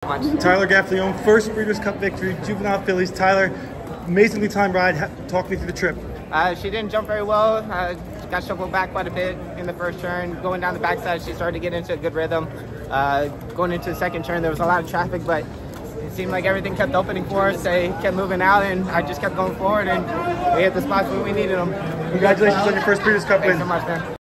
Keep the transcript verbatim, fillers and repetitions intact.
much. Tyler Gaffalione, first Breeders' Cup victory, Juvenile Fillies. Tyler, amazingly timed ride. Ha talk me through the trip. Uh, she didn't jump very well. Uh, got shuffled back quite a bit in the first turn. Going down the backside, she started to get into a good rhythm. Uh, going into the second turn, there was a lot of traffic, but it seemed like everything kept opening for us. They kept moving out, and I just kept going forward, and we hit the spots where we needed them. Congratulations on your first Breeders' Cup win. Thanks so much, man.